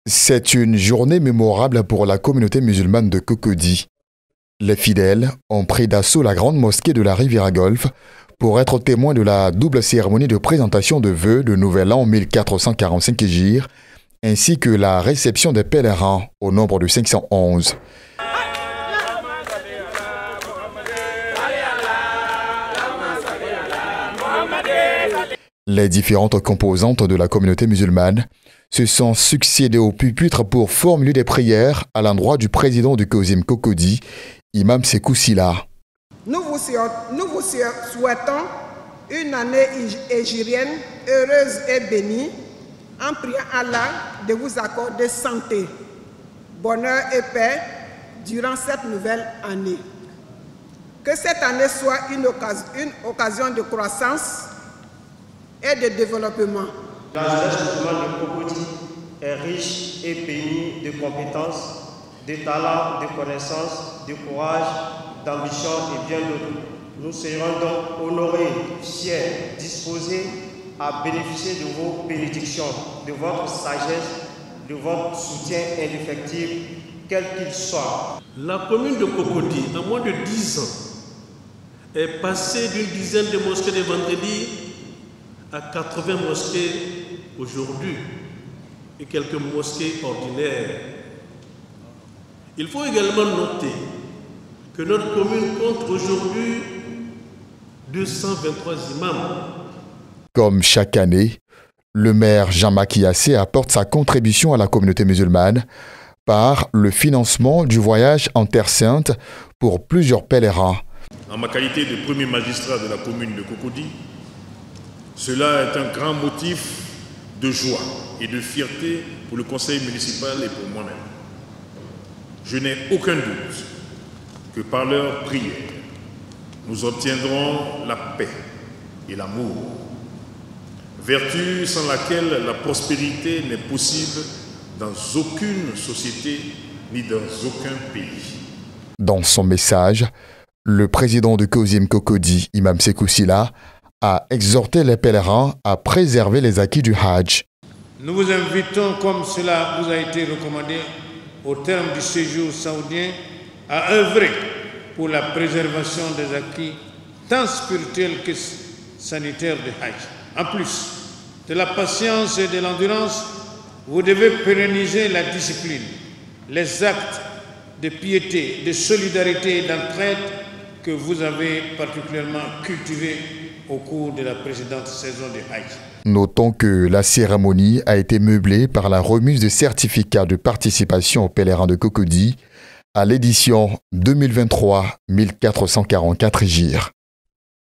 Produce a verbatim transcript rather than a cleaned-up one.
C'est une journée mémorable pour la communauté musulmane de Cocody. Les fidèles ont pris d'assaut la grande mosquée de la Riviera Golf pour être témoins de la double cérémonie de présentation de vœux de Nouvel An mille quatre cent quarante-cinq Hégire, ainsi que la réception des pèlerins au nombre de cinq cent onze. Les différentes composantes de la communauté musulmane se sont succédées au pupitre pour formuler des prières à l'endroit du président du Kozim Cocody, Imam Sekou Sylla. Nous vous, nous vous souhaitons une année hégirienne heureuse et bénie, en priant Allah de vous accorder santé, bonheur et paix durant cette nouvelle année. Que cette année soit une occasion, une occasion de croissance et de développement. La jeunesse musulmane de Cocody est riche et bénie de compétences, de talents, de connaissances, de courage, d'ambition et bien d'autres. Nous serons donc honorés, fiers, disposés à bénéficier de vos bénédictions, de votre sagesse, de votre soutien indéfectible, quel qu'il soit. La commune de Cocody, en moins de dix ans, est passée d'une dizaine de mosquées de vendredi à quatre-vingts mosquées aujourd'hui et quelques mosquées ordinaires. Il faut également noter que notre commune compte aujourd'hui deux cent vingt-trois imams. Comme chaque année, le maire Jean-Macky Assé apporte sa contribution à la communauté musulmane par le financement du voyage en Terre Sainte pour plusieurs pèlerins. En ma qualité de premier magistrat de la commune de Cocody, cela est un grand motif de joie et de fierté pour le conseil municipal et pour moi-même. Je n'ai aucun doute que par leur prière, nous obtiendrons la paix et l'amour, vertu sans laquelle la prospérité n'est possible dans aucune société ni dans aucun pays. Dans son message, le président du Kozim Cocody, Imam Sekou Sylla, a exhorté les pèlerins à préserver les acquis du Hajj. Nous vous invitons, comme cela vous a été recommandé au terme du séjour saoudien, à œuvrer pour la préservation des acquis tant spirituels que sanitaires du Hajj. En plus de la patience et de l'endurance, vous devez pérenniser la discipline, les actes de piété, de solidarité et d'entraide que vous avez particulièrement cultivés au cours de la précédente saison de Hajj. Notons que la cérémonie a été meublée par la remise de certificats de participation aux pèlerins de Cocody à l'édition deux mille vingt-trois mille quatre cent quarante-quatre Hégire.